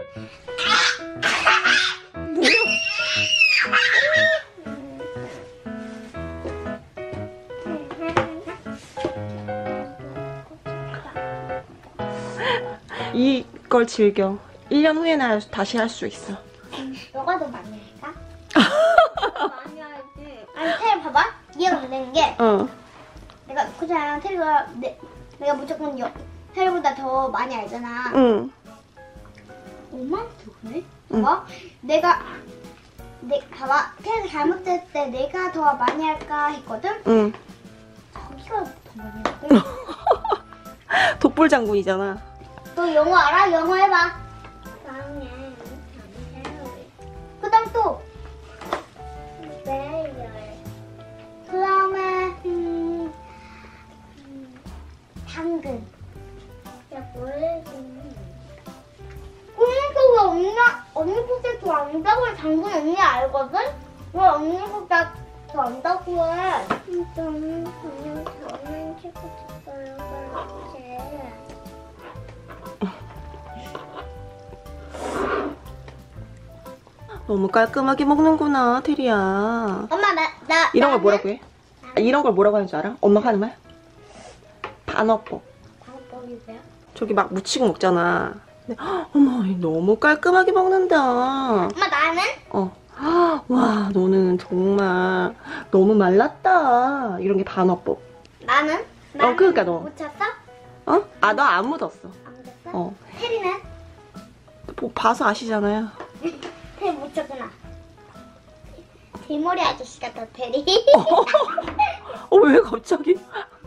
뭐야? 이걸 즐겨. 1년 후에나 다시 할 수 있어. 너가 더 많이 할까? 많이 하지. 아니 테리 봐봐. 이해가 안 되는 게 내가 그냥 테리가 내가 무조건 테리보다 더 많이 알잖아. 응. 엄마한테 그래? 봐봐. 봐봐. 테리가 잘못했을 때 내가 더 많이 할까 했거든? 응. 자기가 더 많이 할까? 독불 장군이잖아. 너 영어 알아? 영어 해봐. 그 다음 또. 그 다음에 당근. 야 모르겠네. 언니가 왜 언니 포켓 더 안다고 해? 당근 언니 알거든? 왜 언니 포켓 더 안다고 해? 저는 치고 싶어요. 너무 깔끔하게 먹는구나, 테리야. 엄마 나 이런 걸 뭐라고 해? 이런 걸 뭐라고 하는 줄 알아? 엄마가 하는 말? 단어법. 방법이 뭐야? 저기 막 묻히고 먹잖아. 근데, 어머, 너무 깔끔하게 먹는다. 엄마 나는? 와, 너는 정말 너무 말랐다. 이런 게 단어법. 나는? 그러니까 너. 묻혔어? 너 안 묻었어. 안 묻혔어? 어. 테리는? 봐서 아시잖아요. 테리 묻혔구나. 대머리 아저씨 같다 테리. 왜 갑자기?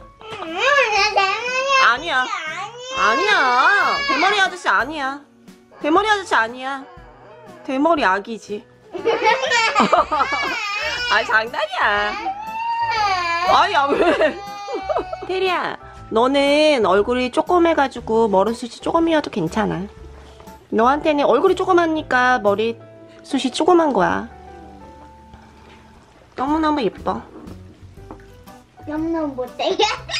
아니야. 아니야. 대머리 아저씨 아니야. 대머리 아저씨 아니야. 대머리 아기지. 아니, 장난이야. 아니야, 왜? 테리야, 너는 얼굴이 조그매가지고 머리숱이 조금이어도 괜찮아. 너한테는 얼굴이 조그마니까 머리숱이 조그만 거야. 너무너무 예뻐. 너무너무 못돼.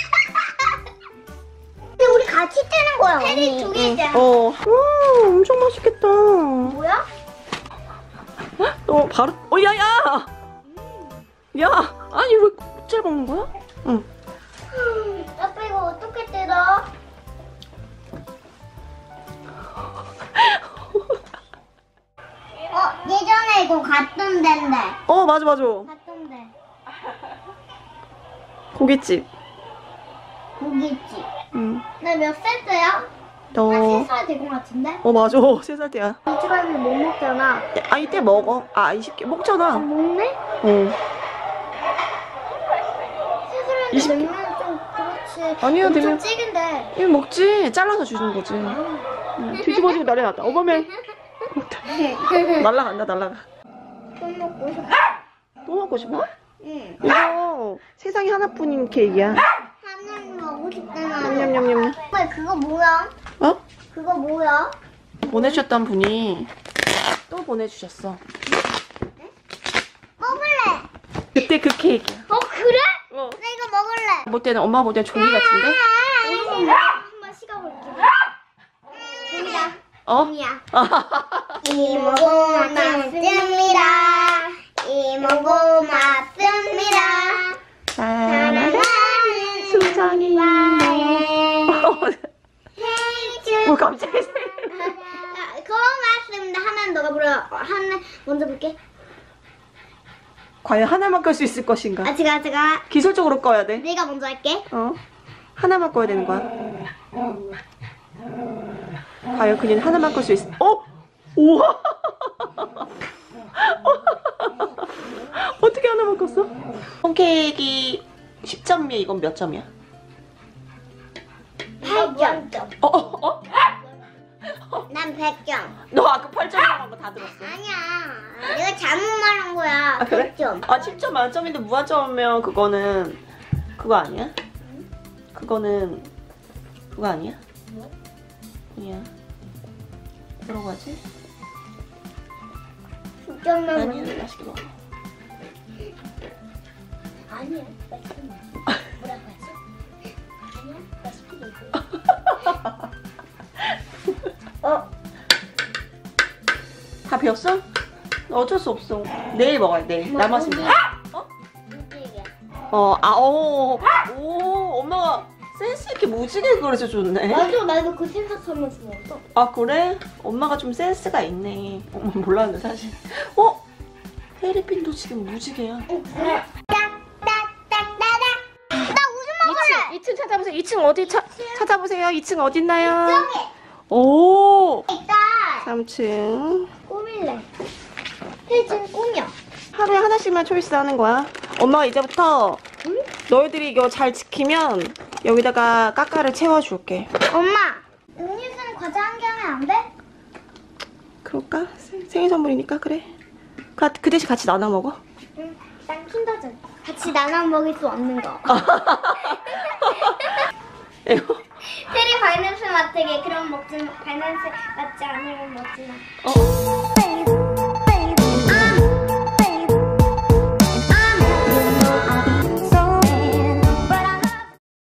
근데 우리 같이 뜨는 거야. 테리 두 개잖아. 엄청 맛있겠다. 뭐야? 바로, 야야! 야! 아니, 왜 껍질 먹는 거야? 응. 아빠 이거 어떻게 뜯어? 예전에 이거 갔던 데인데. 맞아. 갔던 데. 고깃집. 고깃집. 응. 나 몇 살 때야? 너. 한 3살 된 것 같은데? 맞아. 3살 때야. 이치갈비 못 먹잖아. 이때 먹어. 20개 먹잖아. 먹네? 3살인데 20개. 냉면 좀 그렇지. 아니야, 엄청 냉면. 찌긴데. 이거 먹지. 잘라서 주는 거지. 뒤집어지고 난리 났다. 어머매. 날라간다. 또 먹고 싶어. 또 먹고 싶어? 응. 이거 세상에 하나뿐인 케이크야. 하나는 먹고 싶잖아. 냠냠냠. 엄마 그거 뭐야? 그거 뭐야? 보내주셨던 분이 또 보내주셨어. 먹을래. 그때 그 케이크야. 그래? 어. 나 이거 먹을래. 볼 때는 엄마 볼 때는 종이 같은데? 한번 씹어볼게. 종이다. 종이야. 이모 고맙습니다. 이모 고맙습니다. 사랑하는 수정이. 뭐 갑자기 고맙습니다. 하나는 너가 불러. 하나 먼저 볼게. 과연 하나만 끌 수 있을 것인가? 제가 기술적으로 꺼야 돼. 내가 먼저 할게. 하나만 꺼야 되는 거야. 과연 그녀는 하나만 끌 수 있어. 우와. 어떻게 하나만 껐어? 홈케이크 10점이야. 이건 몇 점이야? 8점. 난 100점. 너 아까 8점이라는 거 다 들었어. 아니야. 내가 잘못 말한 거야. 그래? 100점. 10점 만점인데 무한점이면 그거는 그거 아니야? 그거는 그거 아니야? 뭐? 아니야. 뭐라고 하지? 10점만 아니야. 맛있게 먹어. 아니야. 맛있게 먹어. 뭐라고 하지? 아니야. 맛있게 먹어. 비웠어? 어쩔 수 없어. 내일 먹어야 돼. 남았으면 돼. 무지개. 오, 엄마가 센스 있게 무지개 그려서 줬네. 맞아, 나도 그 생각하면서 먹었어. 아, 그래? 엄마가 좀 센스가 있네. 엄마 몰랐는데, 사실. 해리핀도 지금 무지개야. 그래. 나 우주 먹을래. 2층 찾아보세요. 2층 어디 찾아보세요. 2층 어딨나요? 저기 오! 있다. 3층. 꾸밀래. 혜진 꾸며. 하루에 하나씩만 초이스 하는 거야. 엄마가 이제부터 너희들이 이거 잘 지키면 여기다가 까까를 채워줄게. 엄마, 음료수는 과자 한 개 하면 안 돼? 그럴까? 생일 선물이니까 그래. 그 대신 같이 나눠 먹어. 응, 난 킨더즈. 같이 나눠 먹을 수 없는 거. 이거. 테리 발냄새 맡게. 그럼 먹지 마. 발냄새 맡지 않으면 먹지 마. 어.